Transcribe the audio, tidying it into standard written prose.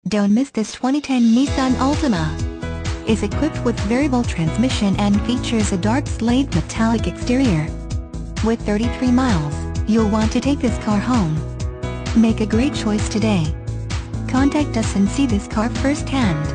Don't miss this 2010 Nissan Altima. Is equipped with variable transmission and features a dark slate metallic exterior. With 33 miles, you'll want to take this car home. Make a great choice today. Contact us and see this car firsthand.